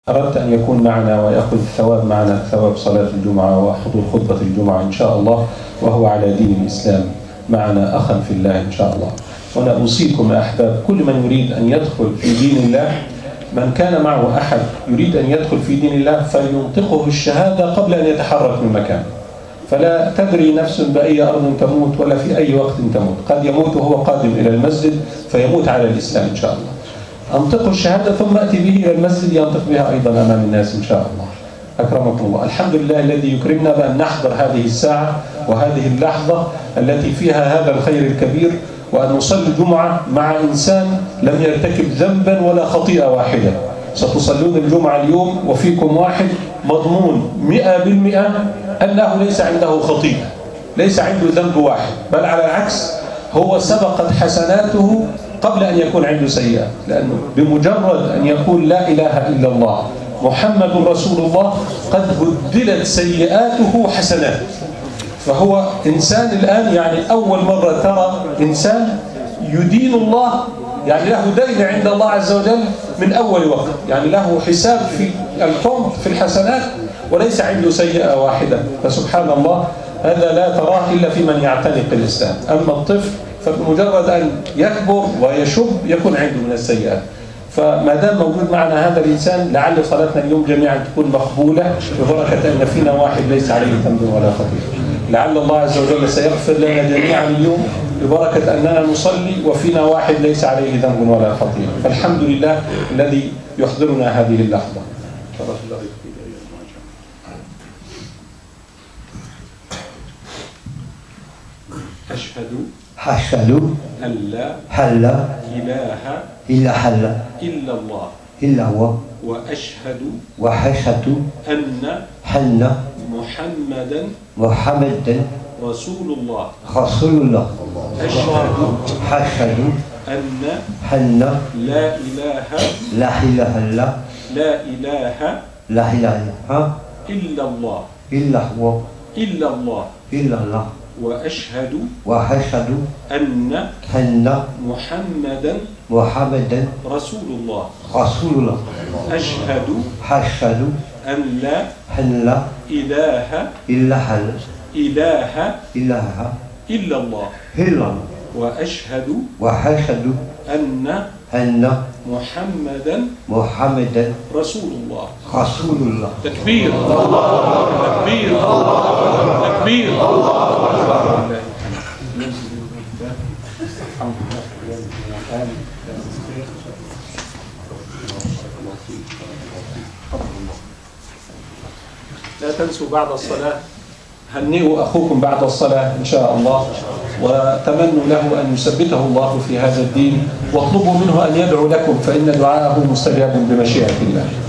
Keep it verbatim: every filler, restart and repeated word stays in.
أردت أن يكون معنا ويأخذ ثواب معنا ثواب صلاة الجمعة وحضور خطبة الجمعة إن شاء الله، وهو على دين الإسلام معنا أخا في الله إن شاء الله. وأنا أوصيكم يا أحباب كل من يريد أن يدخل في دين الله، من كان معه أحد يريد أن يدخل في دين الله فلينطقه الشهادة قبل أن يتحرك من مكانه، فلا تدري نفس بأي أرض تموت ولا في أي وقت تموت. قد يموت وهو قادم إلى المسجد فيموت على الإسلام إن شاء الله. أنطقوا الشهادة ثم أتي به إلى المسجد ينطق بها أيضا أمام الناس إن شاء الله. أكرمكم الله. الحمد لله الذي يكرمنا بأن نحضر هذه الساعة وهذه اللحظة التي فيها هذا الخير الكبير، وأن نصلي الجمعة مع إنسان لم يرتكب ذنبا ولا خطيئة واحدة. ستصلون الجمعة اليوم وفيكم واحد مضمون مئة بالمئة أنه ليس عنده خطيئة، ليس عنده ذنب واحد، بل على العكس هو سبقت حسناته قبل أن يكون عنده سيئات، لأنه بمجرد أن يقول لا إله إلا الله محمد رسول الله قد بدلت سيئاته حسنات. فهو إنسان الآن يعني أول مرة ترى إنسان يدين الله، يعني له دين عند الله عز وجل من أول وقت، يعني له حساب في الكون في الحسنات وليس عنده سيئة واحدة. فسبحان الله هذا لا تراه إلا في من يعتنق الإسلام. أما الطفل فبمجرد أن يكبر ويشب يكون عنده من السيئات. فما دام موجود معنا هذا الإنسان لعل صلاتنا اليوم جميعا تكون مقبولة ببركة أن فينا واحد ليس عليه ذنب ولا خطيئة. لعل الله عز وجل سيغفر لنا جميعا اليوم ببركة أننا نصلي وفينا واحد ليس عليه ذنب ولا خطيئة. فالحمد لله الذي يحضرنا هذه اللحظة. أشهد أشهد أن لا حل إله إلا حل إلا الله إلا هو وأشهد وحشد أن حل محمدا محمد رسول الله. رسول الله. أشهد حشد أن حل لا إله لا إله إلا لا إله لا إله إلا الله إلا هو إلا الله إلا الله. وأشهد وحشد أن أن محمدا محمد رسول الله. رسول الله. أشهد حشد أن لا حل إله إلا حل إله إله إلا الله. إلا الله. وأشهد وحشد أن أن محمدا محمد رسول الله. رسول الله. تكبير تكبير تكبير. لا تنسوا بعد الصلاة هنئوا أخوكم بعد الصلاة إن شاء الله، وتمنوا له أن يثبته الله في هذا الدين، واطلبوا منه أن يدعو لكم فإن دعاءه مستجاب بمشيئة الله.